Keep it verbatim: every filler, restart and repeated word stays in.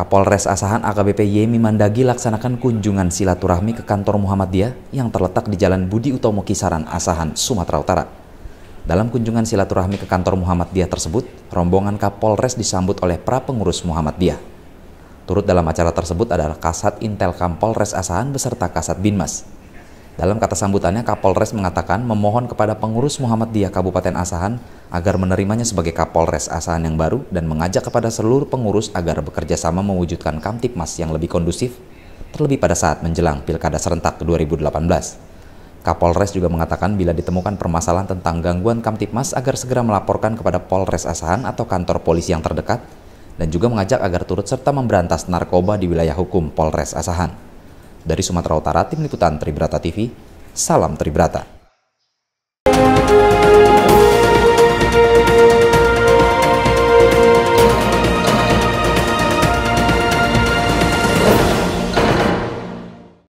Kapolres Asahan A K B P Yemi Mandagi laksanakan kunjungan silaturahmi ke kantor Muhammadiyah yang terletak di Jalan Budi Utomo Kisaran, Asahan, Sumatera Utara. Dalam kunjungan silaturahmi ke kantor Muhammadiyah tersebut, rombongan Kapolres disambut oleh pra pengurus Muhammadiyah. Turut dalam acara tersebut adalah Kasat Intelkam Polres Asahan beserta Kasat Binmas. Dalam kata sambutannya, Kapolres mengatakan memohon kepada pengurus Muhammadiyah Kabupaten Asahan agar menerimanya sebagai Kapolres Asahan yang baru dan mengajak kepada seluruh pengurus agar bekerja sama mewujudkan Kamtipmas yang lebih kondusif, terlebih pada saat menjelang Pilkada Serentak dua ribu delapan belas. Kapolres juga mengatakan bila ditemukan permasalahan tentang gangguan Kamtipmas agar segera melaporkan kepada Polres Asahan atau kantor polisi yang terdekat, dan juga mengajak agar turut serta memberantas narkoba di wilayah hukum Polres Asahan. Dari Sumatera Utara, Tim Liputan Tribrata T V, salam Tribrata.